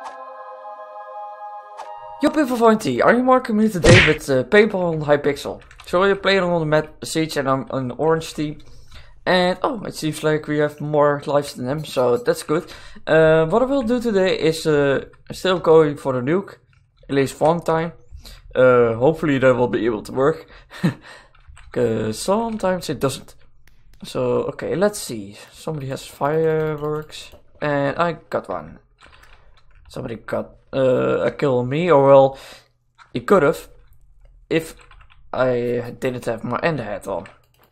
Yo people van T, are you marking me today with Paintball on Hypixel? So we're playing on the map Siege and I'm an orange team. And oh, it seems like we have more lives than them, so that's good. What I will do today is still going for the nuke, at least one time. Hopefully that will be able to work. Because sometimes it doesn't. So okay, let's see. Somebody has fireworks. And I got one. Somebody got a kill on me, or well, he could have if I didn't have my ender hat on.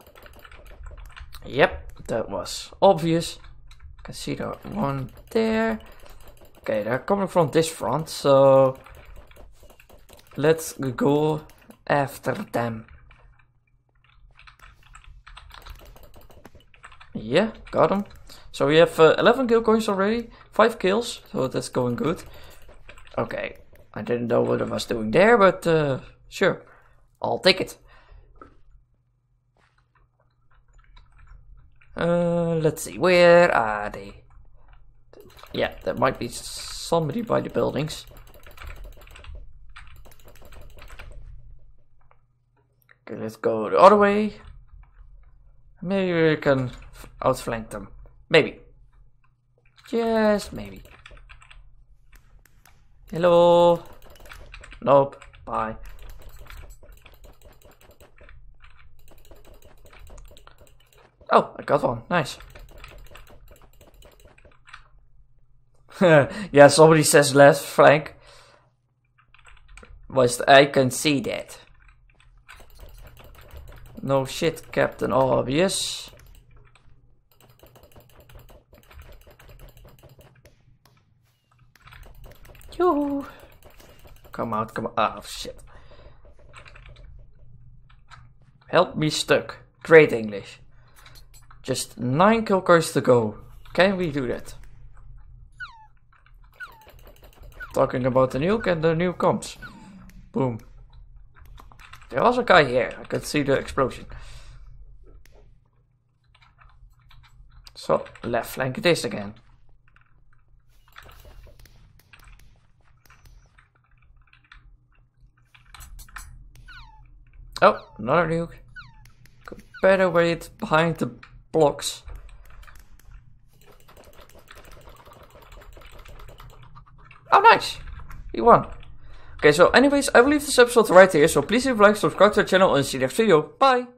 Yep, that was obvious. Can see the one there. Okay, they're coming from this front, so let's go after them. Yeah, got him. So we have 11 kill coins already, 5 kills, so that's going good. Okay, I didn't know what I was doing there, but sure, I'll take it. Let's see, where are they? Yeah, there might be somebody by the buildings. Okay, let's go the other way. Maybe we can outflank them. Maybe. Yes, maybe. Hello. Nope. Bye. Oh, I got one. Nice. Yeah, somebody says left flank. I can see that. No shit, Captain Obvious. Yoo-hoo. Come out, come out. Oh shit. Help me stuck. Great English. Just 9 kill coins to go. Can we do that? Talking about the nuke, and the nuke comes. Boom. There was a guy here. I could see the explosion. So, left flank it is again. Oh, another nuke. Could better wait behind the blocks. Oh, nice! We won. Okay, so anyways, I will leave this episode right here, so please leave a like, subscribe to the channel, and see you next video. Bye!